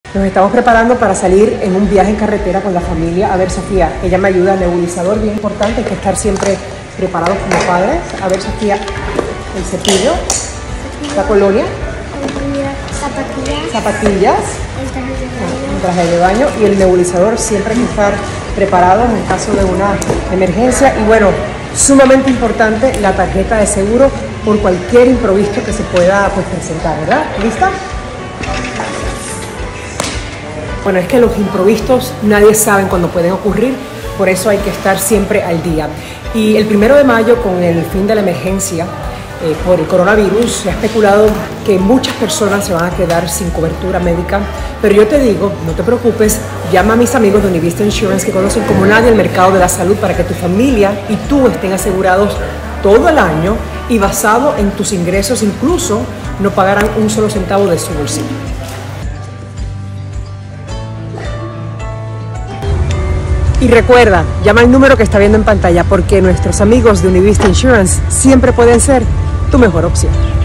Nos estamos preparando para salir en un viaje en carretera con la familia. A ver, Sofía, ella me ayuda, nebulizador, bien importante, hay que estar siempre preparados como padres. A ver, Sofía, el cepillo, la colonia, zapatillas, el traje de baño y el nebulizador. Siempre hay que estar preparados en caso de una emergencia. Y bueno, sumamente importante, la tarjeta de seguro por cualquier imprevisto que se pueda presentar, ¿verdad? ¿Lista? Bueno, es que los imprevistos nadie sabe cuándo pueden ocurrir, por eso hay que estar siempre al día. Y el 1 de mayo, con el fin de la emergencia por el coronavirus, se ha especulado que muchas personas se van a quedar sin cobertura médica, pero yo te digo, no te preocupes, llama a mis amigos de Univista Insurance, que conocen como nadie el mercado de la salud, para que tu familia y tú estén asegurados todo el año y basado en tus ingresos, incluso no pagarán un solo centavo de su bolsillo. Y recuerda, llama al número que está viendo en pantalla, porque nuestros amigos de Univista Insurance siempre pueden ser tu mejor opción.